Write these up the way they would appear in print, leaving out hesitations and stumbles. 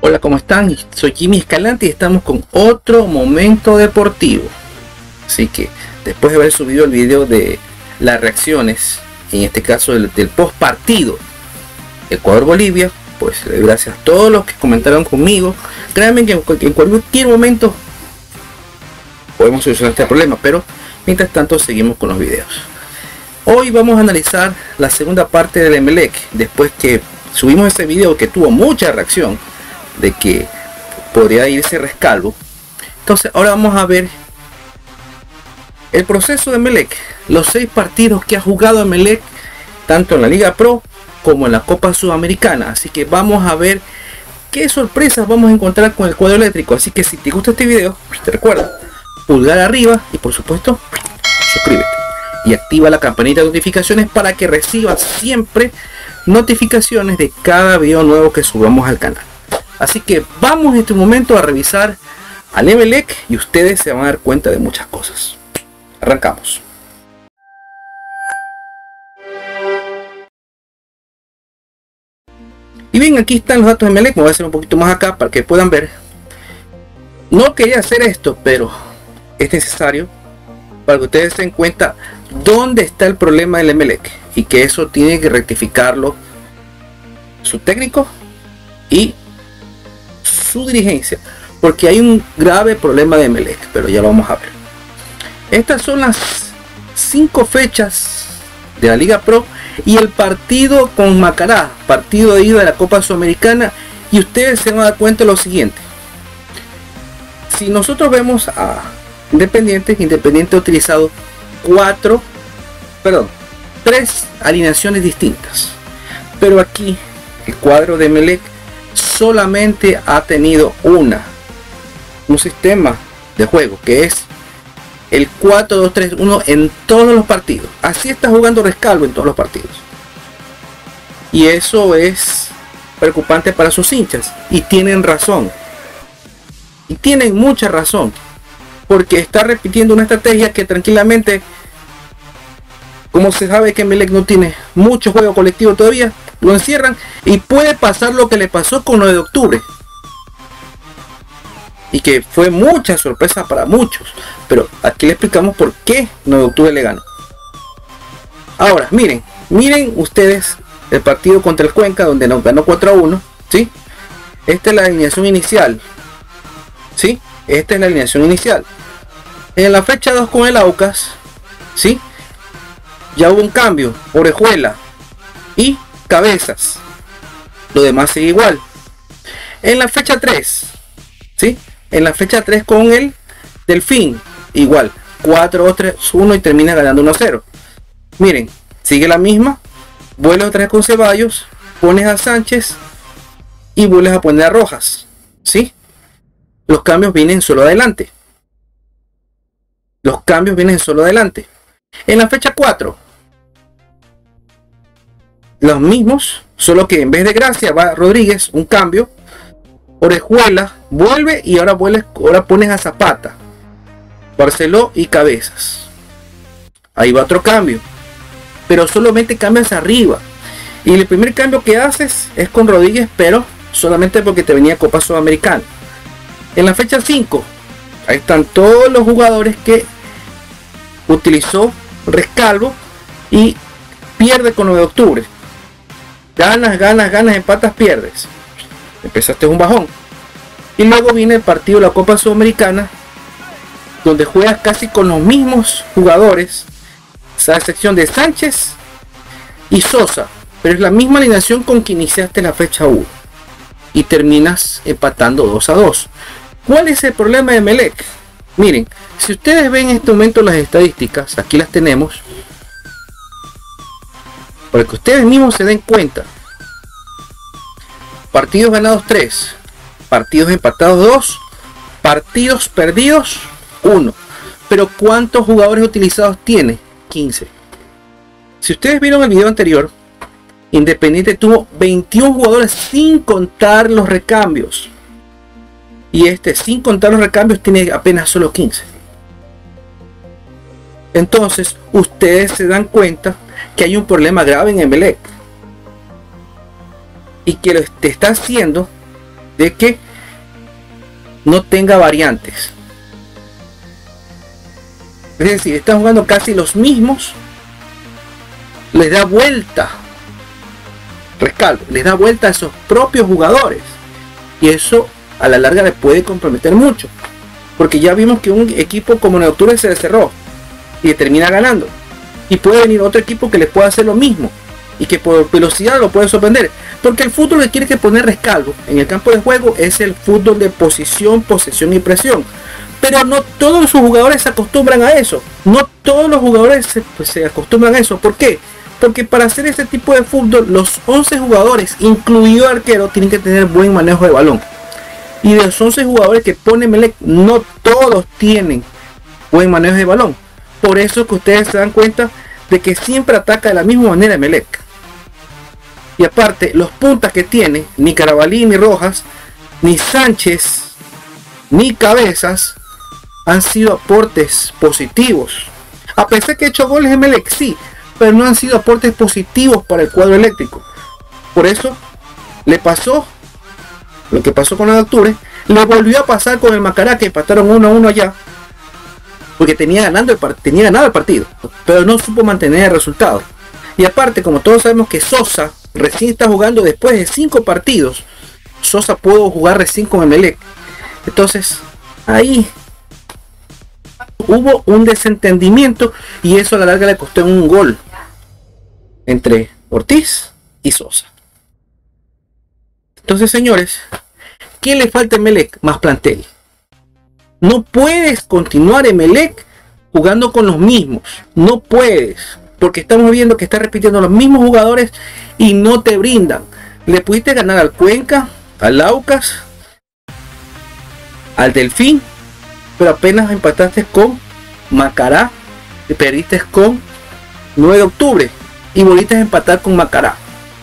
Hola, ¿cómo están? Soy Jimmy Escalante y estamos con otro momento deportivo. Así que después de haber subido el video de las reacciones, en este caso del post partido Ecuador-Bolivia, pues le doy gracias a todos los que comentaron conmigo. Créanme que en cualquier momento podemos solucionar este problema, pero mientras tanto seguimos con los videos. Hoy vamos a analizar la segunda parte del Emelec, después que subimos ese video que tuvo mucha reacción de que podría irse Rescalvo. Entonces ahora vamos a ver el proceso de Emelec, los 6 partidos que ha jugado Emelec tanto en la Liga Pro como en la Copa Sudamericana. Así que vamos a ver qué sorpresas vamos a encontrar con el cuadro eléctrico. Así que si te gusta este video, te recuerda pulgar arriba y por supuesto suscríbete y activa la campanita de notificaciones para que recibas siempre notificaciones de cada video nuevo que subamos al canal. Así que vamos en este momento a revisar al Emelec y ustedes se van a dar cuenta de muchas cosas. Arrancamos. Y bien, aquí están los datos de Emelec. Me voy a hacer un poquito más acá para que puedan ver. No quería hacer esto, pero es necesario para que ustedes se den cuenta dónde está el problema del Emelec y que eso tiene que rectificarlo su técnico y su dirigencia, porque hay un grave problema de Emelec, pero ya lo vamos a ver. Estas son las 5 fechas de la Liga Pro y el partido con Macará, partido de ida de la Copa Sudamericana, y ustedes se van a dar cuenta de lo siguiente. Si nosotros vemos a Independiente ha utilizado 3 alineaciones distintas, pero aquí el cuadro de Emelec solamente ha tenido un sistema de juego que es el 4-2-3-1 en todos los partidos. Así está jugando Rescalvo en todos los partidos, y eso es preocupante para sus hinchas, y tienen razón, y tienen mucha razón, porque está repitiendo una estrategia que tranquilamente, como se sabe que Emelec no tiene mucho juego colectivo todavía, lo encierran y puede pasar lo que le pasó con 9 de octubre. Y que fue mucha sorpresa para muchos. Pero aquí le explicamos por qué 9 de octubre le ganó. Ahora, miren ustedes el partido contra el Cuenca, donde nos ganó 4-1. ¿Sí? Esta es la alineación inicial. ¿Sí? Esta es la alineación inicial. En la fecha 2 con el Aucas, ¿sí? Ya hubo un cambio. Orejuela y Cabezas. Lo demás sigue igual. En la fecha 3, ¿sí? En la fecha 3 con el Delfín, igual 4-2-3-1 y termina ganando 1-0. Miren, sigue la misma. Vuelves otra vez con Ceballos, pones a Sánchez y vuelves a poner a Rojas, ¿sí? Los cambios vienen solo adelante. En la fecha 4, los mismos, solo que en vez de Gracia va Rodríguez, un cambio. Orejuela vuelve y ahora pones a Zapata, Barceló y Cabezas. Ahí va otro cambio, pero solamente cambias arriba. Y el primer cambio que haces es con Rodríguez, pero solamente porque te venía Copa Sudamericana. En la fecha 5, ahí están todos los jugadores que utilizó Rescalvo y pierde con 9 de octubre. Ganas, empatas, pierdes. Empezaste un bajón. Y luego viene el partido de la Copa Sudamericana, donde juegas casi con los mismos jugadores, a excepción de Sánchez y Sosa, pero es la misma alineación con que iniciaste la fecha 1 y terminas empatando 2-2. ¿Cuál es el problema de Emelec? Miren, si ustedes ven en este momento las estadísticas, aquí las tenemos, para que ustedes mismos se den cuenta. Partidos ganados 3, partidos empatados 2, partidos perdidos 1. Pero ¿cuántos jugadores utilizados tiene? 15. Si ustedes vieron el video anterior, Independiente tuvo 21 jugadores sin contar los recambios. Y este, sin contar los recambios, tiene apenas solo 15. Entonces, ustedes se dan cuenta que hay un problema grave en Emelec. Y que lo está haciendo de que no tenga variantes. Es decir, están jugando casi los mismos. Les da vuelta, Rescalvo, les da vuelta a esos propios jugadores. Y eso a la larga le puede comprometer mucho. Porque ya vimos que un equipo como Neocture se le cerró y termina ganando. Y puede venir otro equipo que le pueda hacer lo mismo. Y que por velocidad lo puede sorprender. Porque el fútbol que quiere que poner Rescalvo en el campo de juego es el fútbol de posición, posesión y presión. Pero no todos sus jugadores se acostumbran a eso. No todos los jugadores se acostumbran a eso. ¿Por qué? Porque para hacer ese tipo de fútbol, los 11 jugadores, incluido el arquero, tienen que tener buen manejo de balón. Y de los 11 jugadores que pone Emelec, no todos tienen buen manejo de balón. Por eso que ustedes se dan cuenta de que siempre ataca de la misma manera Emelec. Y aparte, los puntas que tiene, ni Carabalí, ni Rojas, ni Sánchez, ni Cabezas, han sido aportes positivos. A pesar que ha hecho goles Emelec, sí, pero no han sido aportes positivos para el cuadro eléctrico. Por eso le pasó lo que pasó con el Octubre, le volvió a pasar con el Macará, que empataron 1-1 allá, porque tenía ganado el partido, pero no supo mantener el resultado. Y aparte, como todos sabemos que Sosa recién está jugando después de 5 partidos, Sosa pudo jugar recién con Emelec. Entonces ahí hubo un desentendimiento y eso a la larga le costó un gol entre Ortiz y Sosa. Entonces, señores, ¿qué le falta a Emelec? Más plantel. No puedes continuar Emelec jugando con los mismos. No puedes, porque estamos viendo que está repitiendo los mismos jugadores y no te brindan. Le pudiste ganar al Cuenca, al Aucas, al Delfín, pero apenas empataste con Macará y perdiste con 9 de octubre y volviste a empatar con Macará.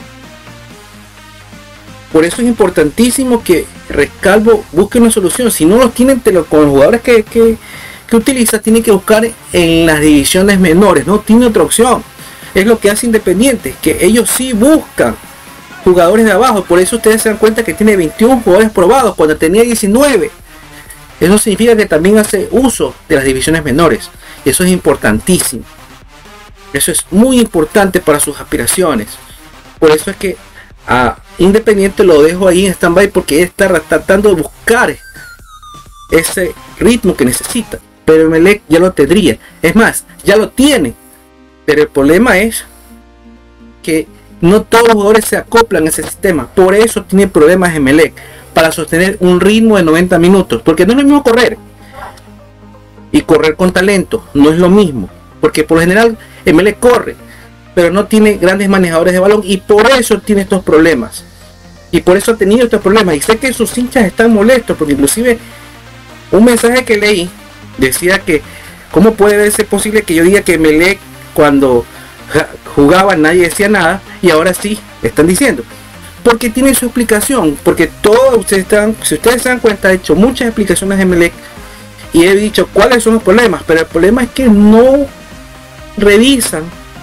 Por eso es importantísimo que Rescalvo busque una solución. Si no los tienen con los jugadores que utiliza, tiene que buscar en las divisiones menores. No tiene otra opción. Es lo que hace Independiente, que ellos sí buscan jugadores de abajo. Por eso ustedes se dan cuenta que tiene 21 jugadores probados cuando tenía 19. Eso significa que también hace uso de las divisiones menores. Y eso es importantísimo. Eso es muy importante para sus aspiraciones. Por eso es que a Independiente lo dejo ahí en stand-by, porque está tratando de buscar ese ritmo que necesita. Pero Emelec ya lo tendría. Es más, ya lo tiene. Pero el problema es que no todos los jugadores se acoplan a ese sistema. Por eso tiene problemas Emelec para sostener un ritmo de 90 minutos. Porque no es lo mismo correr. Y correr con talento no es lo mismo. Porque por lo general Emelec corre, pero no tiene grandes manejadores de balón. Y por eso tiene estos problemas. Y por eso ha tenido estos problemas. Y sé que sus hinchas están molestos. Porque inclusive un mensaje que leí decía que cómo puede ser posible que yo diga que Emelec cuando jugaba nadie decía nada y ahora sí están diciendo. Porque tiene su explicación. Porque todos ustedes si ustedes se dan cuenta, he hecho muchas explicaciones de Emelec y he dicho cuáles son los problemas. Pero el problema es que no revisan,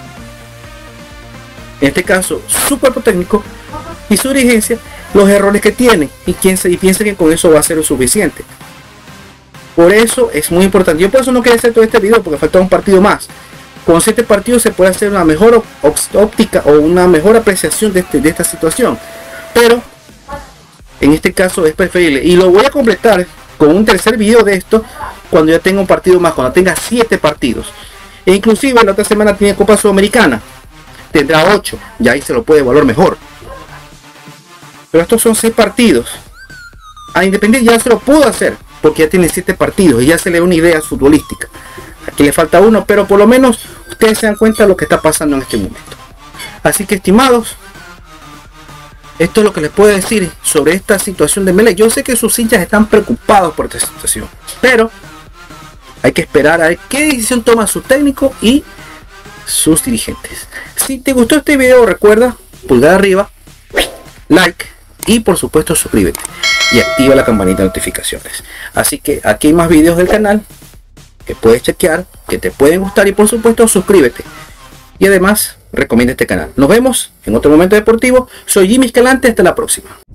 en este caso su cuerpo técnico y su dirigencia, los errores que tienen y piensa que con eso va a ser lo suficiente. Por eso es muy importante. Yo por eso no quería hacer todo este video, porque falta un partido más. Con 7 partidos se puede hacer una mejor óptica o una mejor apreciación de esta situación. Pero en este caso es preferible. Y lo voy a completar con un tercer video de esto cuando ya tenga un partido más, cuando tenga 7 partidos. E inclusive la otra semana tiene Copa Sudamericana. Tendrá 8. Ya ahí se lo puede evaluar mejor. Pero estos son 6 partidos. A Independiente ya se lo pudo hacer, porque ya tiene 7 partidos y ya se le da una idea futbolística. Aquí le falta uno, pero por lo menos ustedes se dan cuenta de lo que está pasando en este momento. Así que, estimados, esto es lo que les puedo decir sobre esta situación de Emelec. Yo sé que sus hinchas están preocupados por esta situación, pero hay que esperar a ver qué decisión toma su técnico y sus dirigentes. Si te gustó este video, recuerda pulgar arriba, like y por supuesto suscríbete y activa la campanita de notificaciones. Así que aquí hay más videos del canal que puedes chequear, que te pueden gustar, y por supuesto suscríbete y además recomienda este canal. Nos vemos en otro momento deportivo. Soy Jimmy Escalante, hasta la próxima.